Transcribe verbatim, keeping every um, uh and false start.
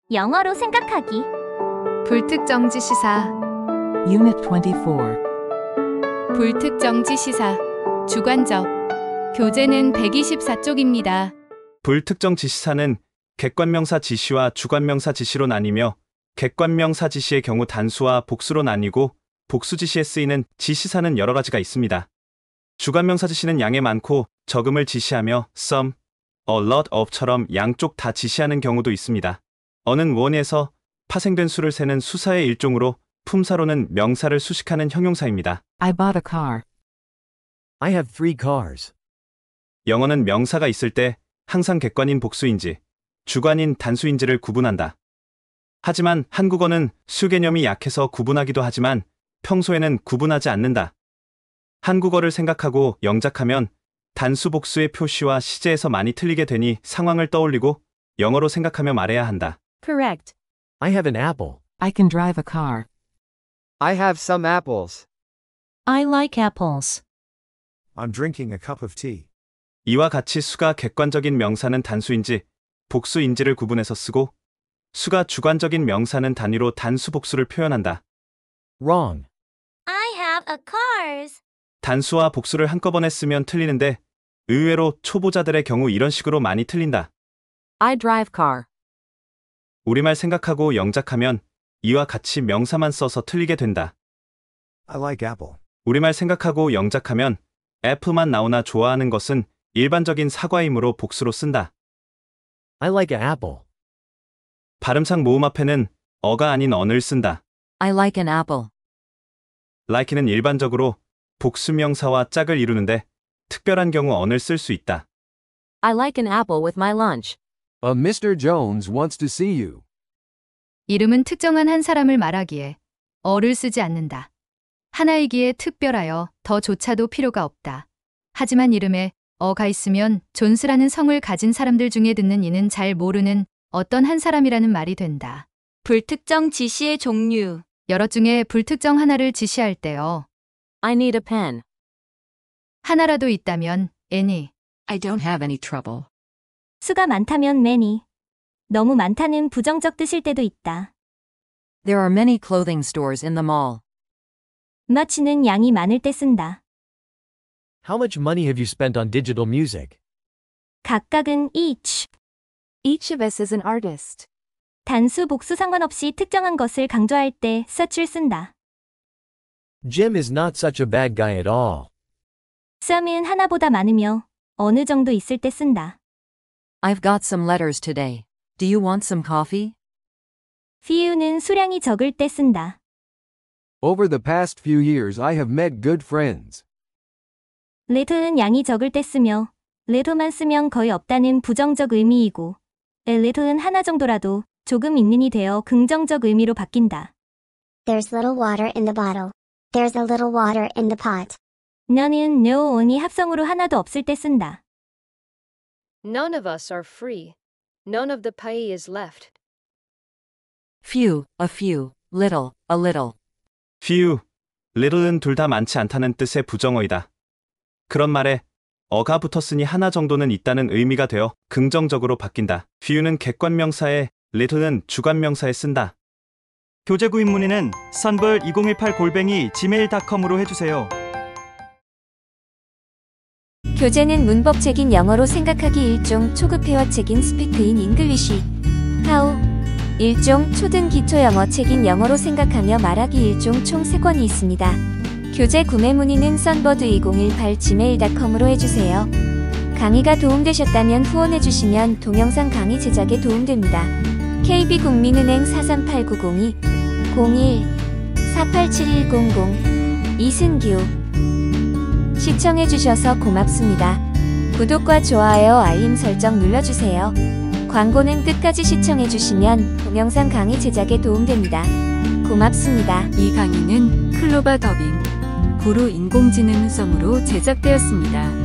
영어로 생각하기. 불특정지 시사. Unit twenty-four. 불특정지 시사. 주관적. 교재는 백이십사 쪽입니다. 불특정 지시사는 객관명사 지시와 주관명사 지시로 나뉘며 객관명사 지시의 경우 단수와 복수로 나뉘고 복수 지시에 쓰이는 지시사는 여러 가지가 있습니다. 주관명사 지시는 양의 많고 적음을 지시하며 some, a lot of처럼 양쪽 다 지시하는 경우도 있습니다. 어는 원에서 파생된 수를 세는 수사의 일종으로 품사로는 명사를 수식하는 형용사입니다. I bought a car. I have three cars. 영어는 명사가 있을 때 항상 객관인 복수인지, 주관인 단수인지를 구분한다. 하지만 한국어는 수 개념이 약해서 구분하기도 하지만 평소에는 구분하지 않는다. 한국어를 생각하고 영작하면 단수 복수의 표시와 시제에서 많이 틀리게 되니 상황을 떠올리고 영어로 생각하며 말해야 한다. Correct. I have an apple. I can drive a car. I have some apples. I like apples. I'm drinking a cup of tea. 이와 같이 수가 객관적인 명사는 단수인지, 복수인지를 구분해서 쓰고 수가 주관적인 명사는 단위로 단수 복수를 표현한다. Wrong. I have a cars. 단수와 복수를 한꺼번에 쓰면 틀리는데 의외로 초보자들의 경우 이런 식으로 많이 틀린다. I drive car. 우리말 생각하고 영작하면 이와 같이 명사만 써서 틀리게 된다. I like apple. 우리말 생각하고 영작하면 F만 나오나 좋아하는 것은 일반적인 사과이므로 복수로 쓴다. I like an apple. 발음상 모음 앞에는 어가 아닌 언을 쓴다. I like an apple. like는 일반적으로 복수명사와 짝을 이루는데 특별한 경우 언을 쓸 수 있다. I like an apple with my lunch. A Mister Jones wants to see you. 이름은 특정한 한 사람을 말하기에 어를 쓰지 않는다. 하나이기에 특별하여 더조차도 필요가 없다. 하지만 이름에 어가 있으면 존스라는 성을 가진 사람들 중에 듣는 이는 잘 모르는 어떤 한 사람이라는 말이 된다. 불특정 지시의 종류. 여럿 중에 불특정 하나를 지시할 때요. I need a pen. 하나라도 있다면 any. I don't have any trouble. 수가 많다면 many. 너무 많다는 부정적 뜻일 때도 있다. There are many clothing stores in the mall. much는 양이 많을 때 쓴다. How much money have you spent on digital music? 각각은 each. Each of us is an artist. 단수 복수 상관없이 특정한 것을 강조할 때 such를 쓴다. Jim is not such a bad guy at all. some은 하나보다 많으며 어느 정도 있을 때 쓴다. I've got some letters today. Do you want some coffee? few는 수량이 적을 때 쓴다. Over the past few years I have met good friends. little은 양이 적을 때 쓰며 little만 쓰면 거의 없다는 부정적 의미이고 a little은 하나 정도라도 조금 있는이 되어 긍정적 의미로 바뀐다. There's little water in the bottle. There's a little water in the pot. none은 no on이 합성으로 하나도 없을 때 쓴다. None of us are free. None of the pie is left. Few, a few, little, a little. few, little은 둘 다 많지 않다는 뜻의 부정어이다. 그런 말에 어가 붙었으니 하나 정도는 있다는 의미가 되어 긍정적으로 바뀐다. few는 객관명사에, little는 주관명사에 쓴다. 교재 구입 문의는 선불 이공일팔 골뱅이 지메일 닷컴으로 해주세요. 교재는 문법책인 영어로 생각하기 일종 초급회화책인 Speak in English. How 일종 초등 기초 영어 책인 영어로 생각하며 말하기 일종 총 세 권이 있습니다. 교재 구매 문의는 선버드 이공일팔 지메일 닷컴으로 해주세요. 강의가 도움되셨다면 후원해주시면 동영상 강의 제작에 도움됩니다. 케이비국민은행 사삼팔구공이 공일 사팔칠일공공 이승규 시청해주셔서 고맙습니다. 구독과 좋아요 알림 설정 눌러주세요. 광고는 끝까지 시청해주시면 동영상 강의 제작에 도움됩니다. 고맙습니다. 이 강의는 클로바 더빙, 구루 인공지능 음성으로 제작되었습니다.